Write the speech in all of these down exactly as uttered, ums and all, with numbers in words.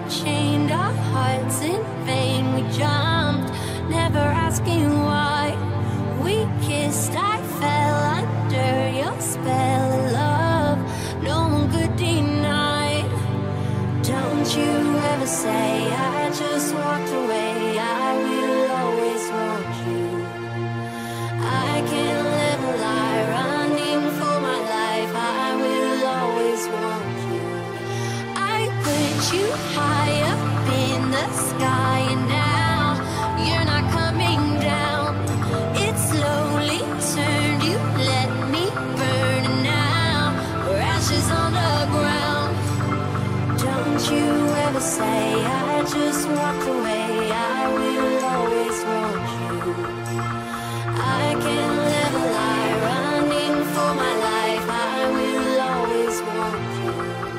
chained our hearts in vain. We jumped, never asking why. We kissed, I fell under your spell of love. No one could deny. Don't you ever say I just walked away. I will always want you. I can't live a lie, running for my life. I will always want you. I put you high up in the sky, and now you're not coming down. It slowly turned, you let me burn, and now we're ashes on the ground. Don't you ever say I just walked away. I will always want you. I can't live a lie, running for my life. I will always want you.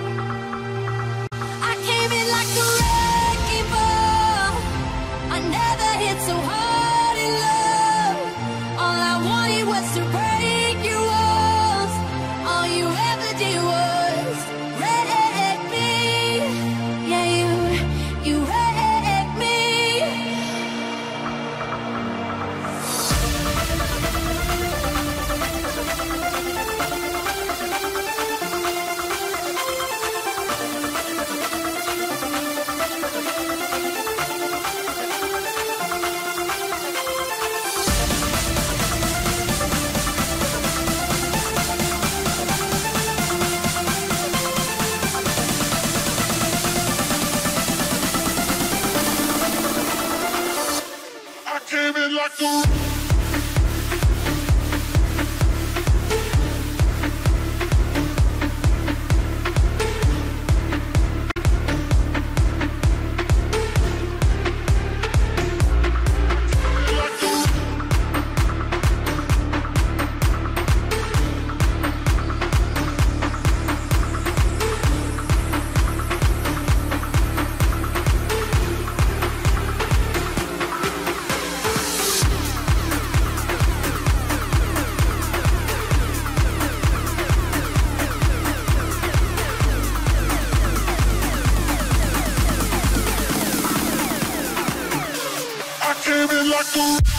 I came in like a wrecking ball. I never hit so hard in love. All I wanted was to break your walls. All you ever did was wreck me. Yeah, you, you wrecked me. I came in like a I came in like a